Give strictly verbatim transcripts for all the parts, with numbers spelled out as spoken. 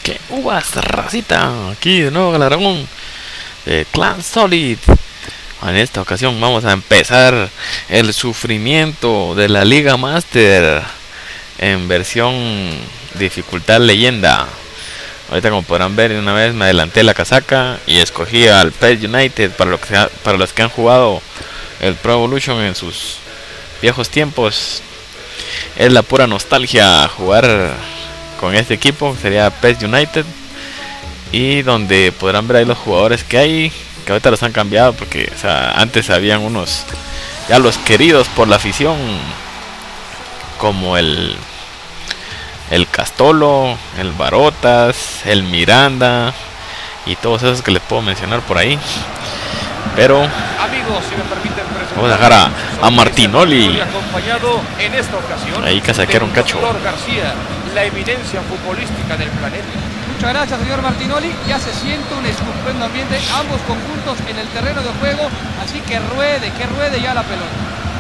¿Qué uvas, racita? Aquí de nuevo Galaragón de Clan Solid. En esta ocasión vamos a empezar el sufrimiento de la Liga Master en versión dificultad leyenda. Ahorita, como podrán ver, una vez me adelanté la casaca y escogí al P E S United. Para, lo que sea, para los que han jugado el Pro Evolution en sus viejos tiempos, es la pura nostalgia jugar con este equipo. Sería P E S United, y donde podrán ver ahí los jugadores que hay, que ahorita los han cambiado porque, o sea, antes habían unos ya los queridos por la afición, como el el Castolo, el Barotas, el Miranda y todos esos que les puedo mencionar por ahí. Pero amigos, si me permiten, vamos a dejar a, a Martinoli en esta ocasión, ahí casaquear un cacho. García, la eminencia futbolística del planeta. Muchas gracias, señor Martinoli. Ya se siente un estupendo ambiente, ambos conjuntos en el terreno de juego, así que ruede, que ruede ya la pelota.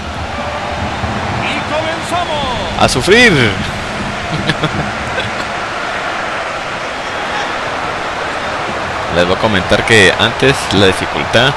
Y comenzamos a sufrir. Les voy a comentar que antes la dificultad,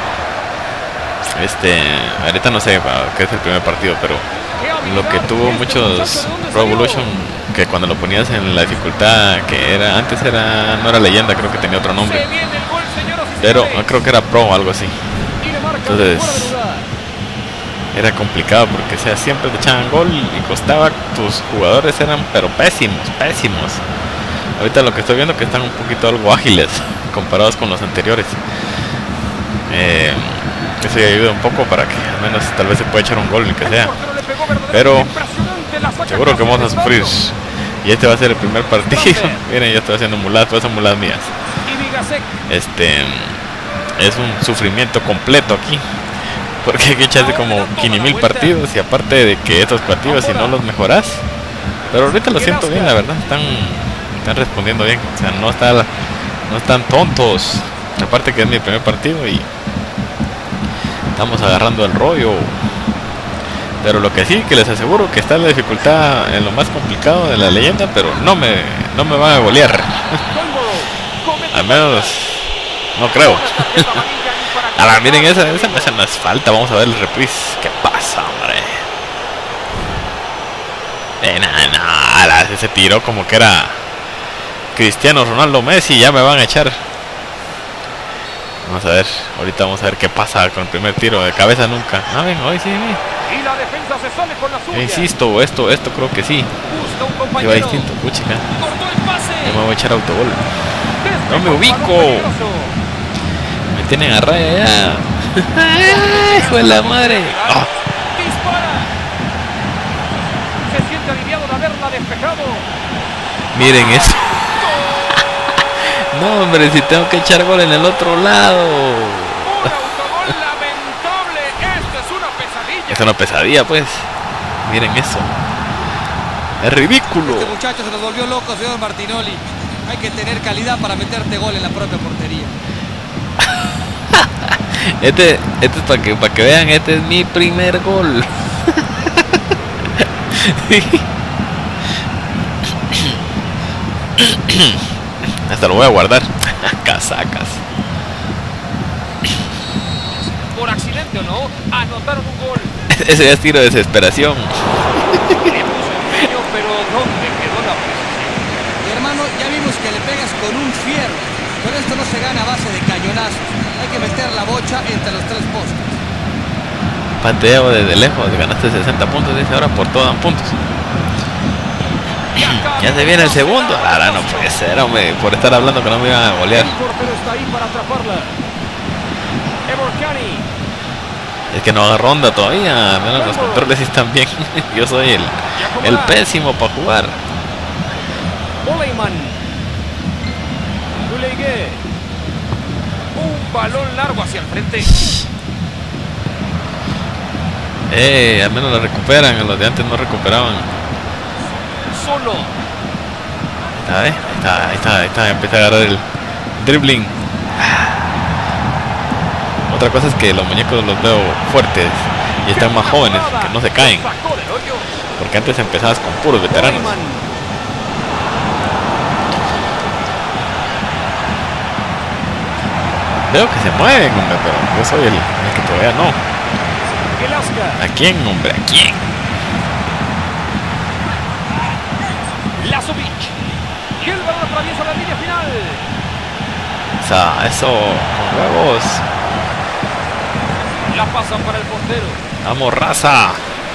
este, ahorita no sé qué es el primer partido, pero lo que tuvo muchos Pro Evolution, que cuando lo ponías en la dificultad que era antes, era no era leyenda, creo que tenía otro nombre, pero creo que era Pro o algo así. Entonces era complicado porque, o sea, siempre te echaban gol y costaba, tus jugadores eran pero pésimos, pésimos. Ahorita lo que estoy viendo que están un poquito algo ágiles comparados con los anteriores. Eh, eso ya ayuda un poco para que al menos tal vez se pueda echar un gol, ni que sea. Pero seguro que vamos a sufrir. Y este va a ser el primer partido. Miren, yo estoy haciendo muladas, todas son muladas mías. Este es un sufrimiento completo aquí, porque hay que echarse como quinientos mil partidos, y aparte de que estos partidos, si no los mejoras. Pero ahorita lo siento bien, la verdad, están, están respondiendo bien, o sea, no, está, no están tontos. Aparte que es mi primer partido y estamos agarrando el rollo. Pero lo que sí, que les aseguro que está la dificultad en lo más complicado de la leyenda, pero no me, no me van a golear. Al menos no creo. Ahora miren, esa, esa, esa no es falta. Vamos a ver el reprise. ¿Qué pasa, hombre? Eh, nada, nada. Ese tiro como que era Cristiano Ronaldo Messi. Ya me van a echar. Vamos a ver. Ahorita vamos a ver qué pasa con el primer tiro. De cabeza nunca. Ah, ven, hoy sí, ven. Y la defensa se sale con la suya. Insisto, esto, esto creo que sí. Yo distinto, puchica. Yo me voy a echar autogol. No me ubico. Me tienen a raya ya. ¡Hijo de la madre! Oh. Dispara. Se siente aliviado de haberla despejado. Miren eso. No, hombre, si tengo que echar gol en el otro lado. Un autogol lamentable. Esto es una pesadilla. Es una pesadilla, pues. Miren eso. Es ridículo. Este muchacho se nos volvió loco, señor Martinoli. Hay que tener calidad para meterte gol en la propia portería. Este, este es para que, para que vean, este es mi primer gol. Hasta lo voy a guardar. Casacas. Por accidente o no, anotaron un gol. Ese ya es tiro de desesperación. Pero ¿dónde quedó la precisión? Hermano, ya vimos que le pegas con un fierro, pero esto no se gana a base de cañonazos. Hay que meter la bocha entre los tres postes. Panteo desde lejos, ganaste sesenta puntos, dice ahora por todo dan puntos. Ya se viene el segundo. Ahora no puede ser, hombre, por estar hablando que no me iban a golear. El portero está ahí para atraparla. Eborcani. Es que no haga ronda todavía, menos los controles están bien. Yo soy el, el pésimo para jugar. Oleyman. Gulegué. Un balón largo hacia el frente. Eh, al menos la recuperan, los de antes no recuperaban. Solo. Ahí está, ahí está, ahí está, empieza a agarrar el dribbling. Otra cosa es que los muñecos los veo fuertes y están más jóvenes, que no se caen. Porque antes empezabas con puros veteranos. veo que se mueven, hombre, pero yo soy el, el que todavía no. ¿A quién, hombre? ¿A quién? Lazovic. Y el balón atraviesa la línea final. O sea, eso, con huevos. La pasan para el portero. Vamos, raza.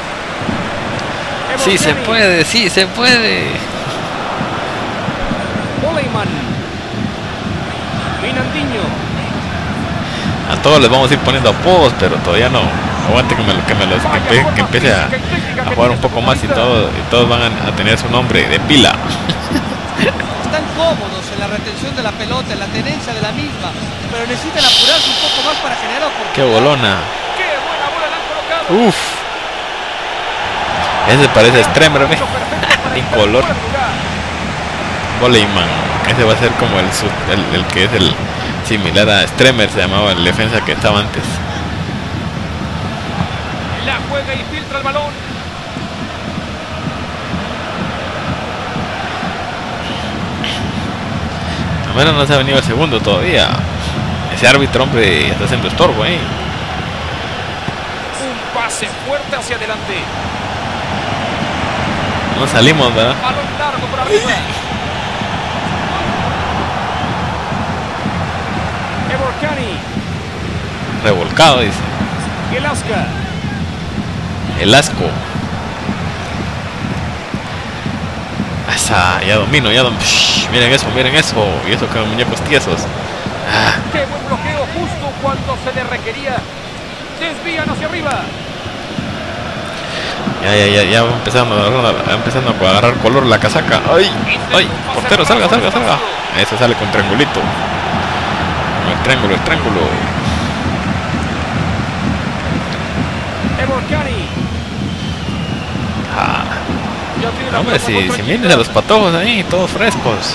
Sí se puede, sí se puede. Oleyman. Minandinho. A todos les vamos a ir poniendo apodos, pero todavía no. Aguante que me, que me los que, empe, que empiece a, a jugar un poco más y todo, y todos van a, a tener su nombre de pila. Están cómodos en la retención de la pelota, en la tenencia de la misma, pero necesitan apurarse un poco más para generar oportunidades. Qué bolona. Qué buena bola le han colocado. Uf. Ese parece Stremer, ¿ve? En color. Oleyman. Ese va a ser como el, el, el que es el similar a Stremer, se llamaba el defensa que estaba antes. La juega y filtra el balón. A menos no se ha venido el segundo todavía. Ese árbitro, hombre, está haciendo estorbo ahí. Un pase fuerte hacia adelante. No salimos, ¿verdad? Balón largo por arriba. Eborcani. Revolcado, dice. El Asca. El asco. Esa, ya domino, ya domino. Miren eso, miren eso. Y eso con muñecos tiesos. Ah. Qué buen bloqueo justo cuando se le requería. Desvían hacia arriba. Ya, ya, ya, ya va empezando, va empezando a agarrar color la casaca. ¡Ay! ¡Ay! Portero, salga, salga, salga. Eso sale con triangulito. Con el triángulo, el triángulo. Eborcani. Ah. Hombre, si, si vienes a los patojos ahí, todos frescos.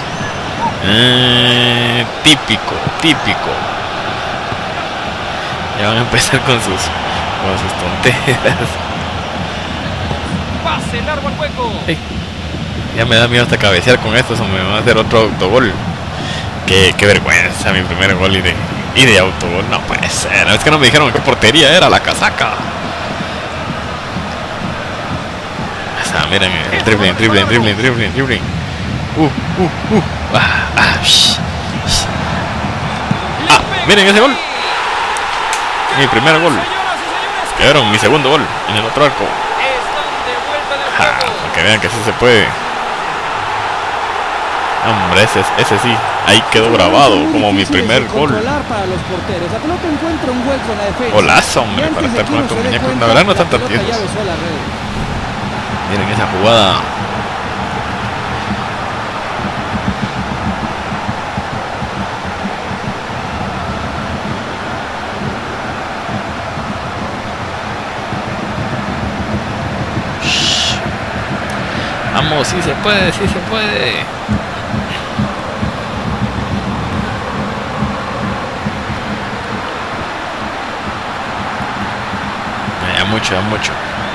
Eh, típico, típico. Ya van a empezar con sus, con sus tonteras. Pase largo al hueco. Hey, ya me da miedo hasta cabecear con esto, o me va a hacer otro autogol. Qué, qué vergüenza, mi primer gol y de, y de autogol. No puede ser, es que no me dijeron qué portería era la casaca. Ah, miren, el dribbling, dribbling, dribbling, dribbling, dribbling. Uh, uh, uh. Ah, ah, shh, shh. Ah, miren ese gol. Mi primer gol. Quedaron mi segundo gol en el otro arco. Ah, para que vean que sí se puede. Hombre, ese, ese sí, ahí quedó grabado como mi primer gol. Golazo, hombre, para estar con estos muñecos. La verdad no están tan tiesos. Miren esa jugada. Shh. Vamos, sí se puede, sí se puede. Ya mucho, ya mucho.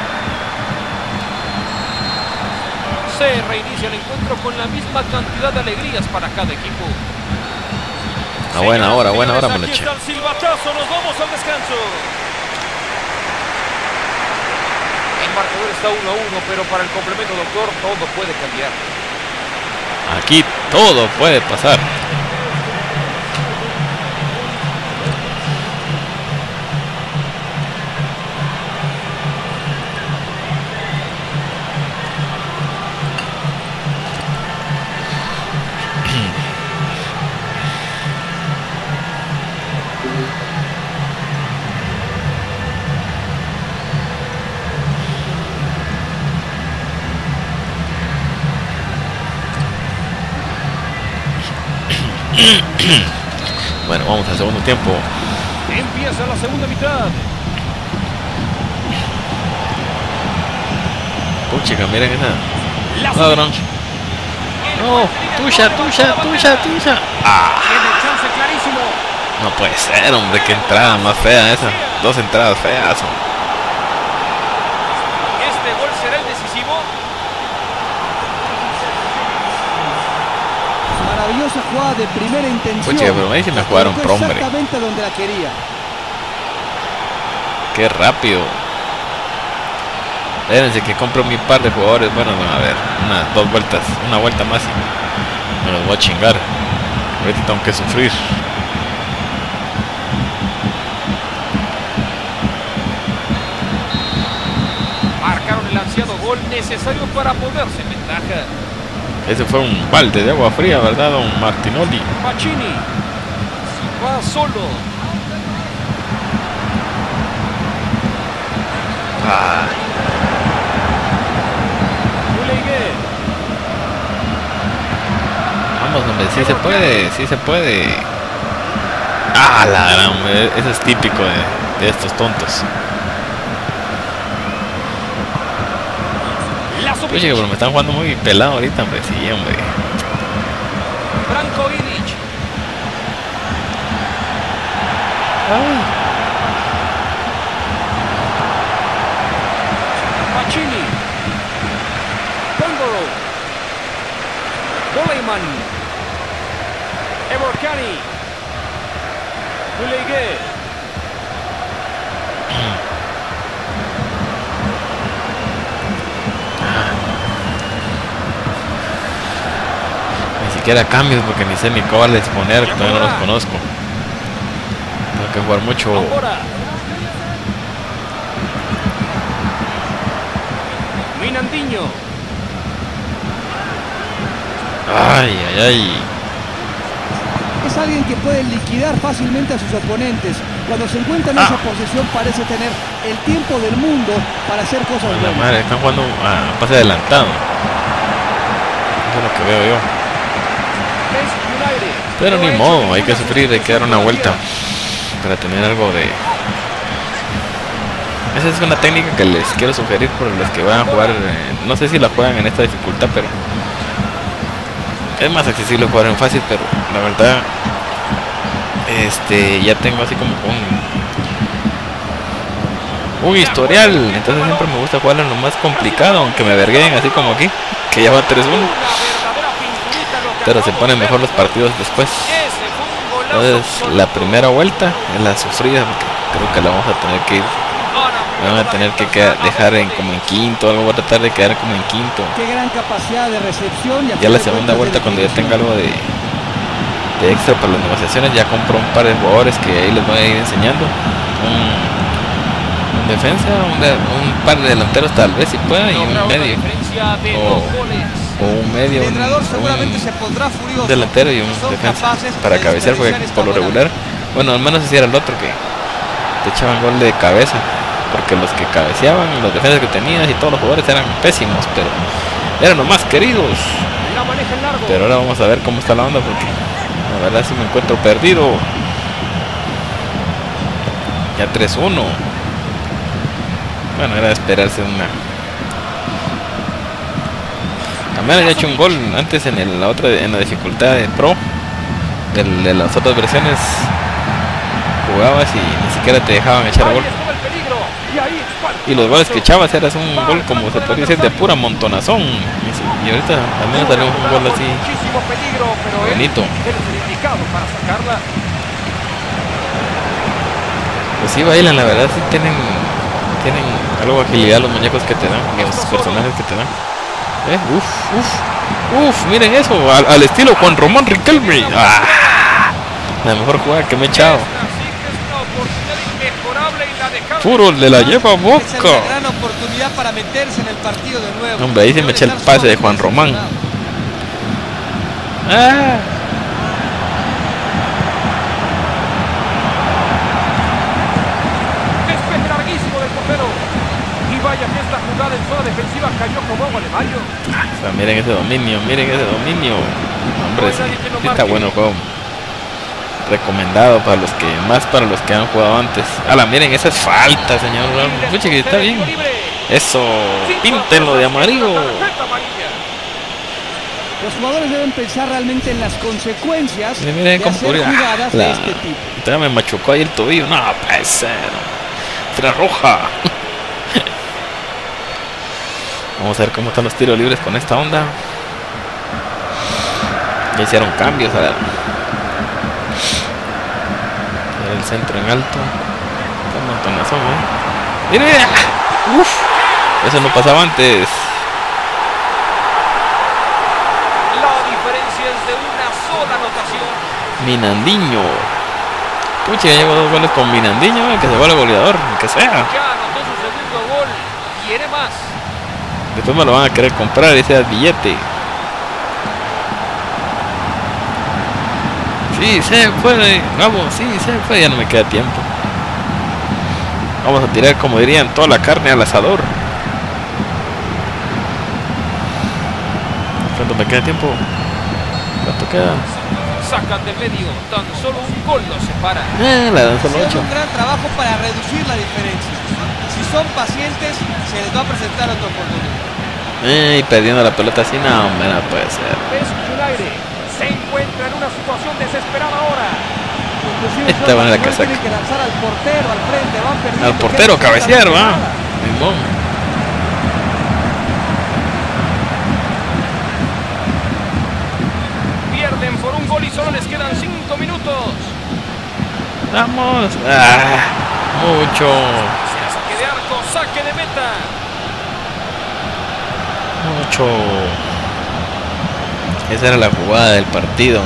Se reinicia el encuentro con la misma cantidad de alegrías para cada equipo. A buena hora, buena hora, Meleche. Aquí está el silbatazo, nos vamos al descanso. El marcador está uno a uno, pero para el complemento, doctor, todo puede cambiar. Aquí todo puede pasar. Bueno, vamos al segundo tiempo. Empieza la segunda mitad. Puchica, miren esa. Ladrón. No, tuya, tuya, tuya, tuya. Ah, Tiene chance clarísimo. no puede ser, hombre, qué entrada más fea esa. Dos entradas feas. Este gol será el decisivo. maravillosa jugada de primera intención. Pucha, pero ahí sí me jugaron pro, hombre. Exactamente donde la quería. Qué rápido. Espérense que compro mi par de jugadores. Bueno, no, a ver, unas dos vueltas, una vuelta más y me los voy a chingar. Ahorita tengo que sufrir. Marcaron el ansiado gol necesario para ponerse en ventaja. Ese fue un balde de agua fría, ¿verdad, don Martinoli? Pacini va solo. Ah. Ulegué. Vamos, hombre, sí se puede, sí se puede. Ah, la gran, eso es típico de, de estos tontos. Oye, pero me están jugando muy pelado ahorita, hombre, sí, hombre. Branko Ilić. Ay. Pacini. Pongoro. Boleiman. Eborkani. Ulegué. Ni siquiera cambios porque ni sé ni cuáles poner, todavía no los conozco. Tengo que jugar mucho. Ahora. Minandinho. Ay, ay, ay. Es alguien que puede liquidar fácilmente a sus oponentes. Cuando se encuentra en Ah. esa posición parece tener el tiempo del mundo para hacer cosas La buenas. madre, están jugando a pase adelantado. Eso es lo que veo yo. Pero ni modo, hay que sufrir, hay que dar una vuelta para tener algo de... Esa es una técnica que les quiero sugerir por los que van a jugar. eh, No sé si la juegan en esta dificultad, pero es más accesible jugar en fácil, pero la verdad este ya tengo así como un un historial, entonces siempre me gusta jugar en lo más complicado, aunque me verguen así como aquí, que ya va tres uno, pero se ponen mejor los partidos después. Entonces la primera vuelta es la sufrida, porque creo que la vamos a tener que ir, van a tener que quedar, dejar en como en quinto, algo, voy a tratar de quedar como en quinto. Qué gran capacidad de recepción. Ya la segunda vuelta, cuando ya tenga algo de, de extra para las negociaciones, ya compro un par de jugadores que ahí les voy a ir enseñando. Un, un defensa, un, de, un par de delanteros tal vez si pueda, y un medio. O, o un medio, un, un, un delantero y un defensa para cabecear, porque por lo regular, bueno, al menos ese era el otro que te echaban gol de cabeza, porque los que cabeceaban, los defensas que tenías y todos los jugadores eran pésimos, pero eran los más queridos. Pero ahora vamos a ver cómo está la onda, porque la verdad sí me encuentro perdido. Ya tres uno. Bueno, era de esperarse una. También había hecho un gol antes en el, la otra en la dificultad de Pro, de, de las otras versiones. Jugabas y ni siquiera te dejaban echar gol. Y los goles que echabas eras un gol, como se podría decir, de pura montonazón. Y ahorita también salió un gol así bonito. Pues sí, bailan, la verdad, sí tienen, tienen algo de agilidad los muñecos que te dan, los personajes que te dan. Eh, uf, uf, uf, miren eso, al, al estilo Juan Román Riquelme. Ah, la mejor jugada que me he echado. Puro de la lleva boca. Es una gran oportunidad para meterse en el partido de nuevo. Hombre, ahí se me eché el pase de Juan Román. Ah. Despeje larguísimo del portero. Y vaya que esta jugada en zona defensiva cayó como agua de mayo. O sea, miren ese dominio, miren ese dominio. Hombre, sí, sí está bueno el juego. Recomendado para los que, más para los que han jugado antes. Ala, miren, esa es falta, señor. Pucha, que está bien. Eso, píntenlo de amarillo. Los jugadores deben pensar realmente en las consecuencias miren, miren de cómo hacer ocurrió. jugadas La, de este tipo. Todavía me machucó ahí el tobillo. No, puede ser. Tira roja. Vamos a ver cómo están los tiros libres con esta onda. Ya hicieron cambios. A ver. El centro en alto. Un montonazo, ¿eh? ¡Mira, mira! ¡Uf! Eso no pasaba antes. La diferencia es de una sola anotación. Minandinho. Pucha, ya llegó dos goles con Minandinho, que se vuelve goleador, que sea. Ya anotó su segundo gol. Quiere más. Después me lo van a querer comprar ese billete. Sí, se puede. Vamos, sí, se puede. Ya no me queda tiempo. Vamos a tirar, como dirían, toda la carne al asador. ¿Cuánto me queda tiempo? ¿Cuánto queda? Sacan de medio, tan solo un gol los separa. Eh, la dan solo Hicieron ocho. un gran trabajo para reducir la diferencia. Si son pacientes, se les va a presentar otra oportunidad. Eh, y perdiendo la pelota así, no, hombre, no puede ser. Es United. Se encuentra en una situación desesperada ahora. Inclusive Esta va en la no casaca. tienen que lanzar al portero al frente, van perdiendo. Al portero, Queda cabecear, va. nada. Limón. Pierden por un gol y solo les quedan cinco minutos. Vamos. Ah, mucho. Se saque de arco, saque de meta. Mucho. Esa era la jugada del partido.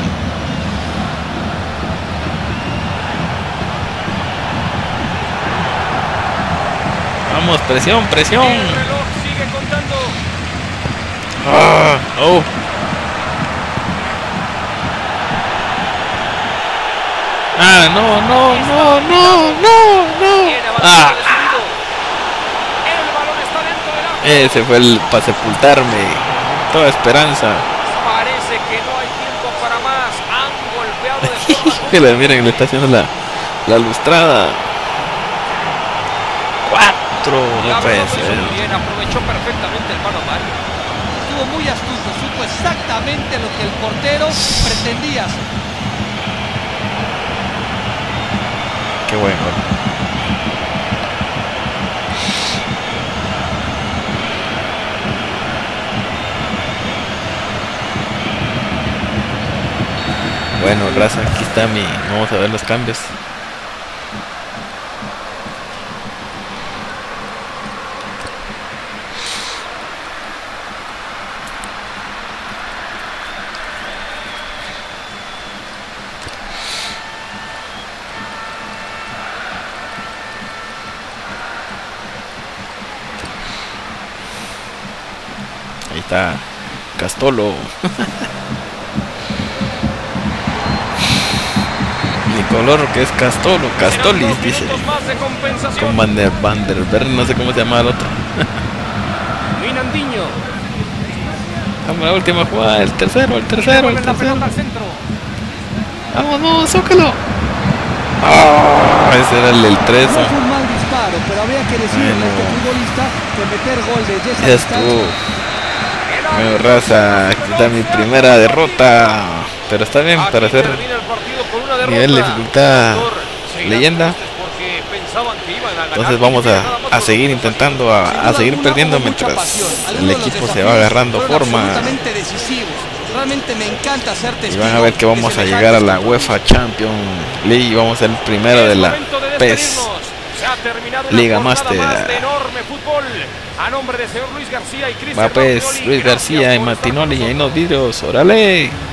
Vamos, presión, presión. El reloj sigue contando. Ah, oh. Ah, no, no, no, no, no, no. Tiene avanzado Ah, decidido. El balón está dentro del arco. ese fue el para sepultarme. Toda esperanza. Parece que no hay tiempo para más. Han golpeado de forma Que le miren, le está haciendo la, la lustrada. Cuatro, no La puede verdad lo hizo ser. muy bien, aprovechó perfectamente el mano a mano. Estuvo muy astuto, supo exactamente lo que el portero pretendía hacer. Qué buen gol. Bueno, raza, aquí está mi. Vamos a ver los cambios. Ahí está Castolo. Mi color que es Castolo, Castolis, Serán dos dice. minutos más de compensación. Con Van der, Van der Bern, no sé cómo se llama el otro. Minandinho. Vamos a la última jugada, el tercero, el tercero, el Devuelven la tercero. pelota al centro. Vamos, vamos, zócalo. Ah, ese era el del tres. No fue un mal disparo, pero habría que decirle Bueno. a este futbolista que meter gol desde esa Ya distancia. estuvo. Bueno, raza, aquí está mi primera derrota. Pero está bien Aquí para hacer termina el partido con una derrota. nivel de dificultad Seguirán leyenda. tristes porque pensaban que iban a ganar. Entonces vamos Nada más a, a por seguir los intentando a, a seguir perdiendo mientras el equipo se va agarrando forma. Absolutamente decisivos. Realmente me encanta ser Y testigo van a ver que de vamos a semejantes llegar a la goles. UEFA Champions League y vamos a ser el primero de Es la momento de P E S. despedirnos. Se ha terminado una Liga jornada Master. más de enorme fútbol. A nombre de señor Luis García y Cristian Va pues Martinoli, Luis gracias García y por estar con Martinoli y ahí nosotros. nos vidrios. ¡Órale!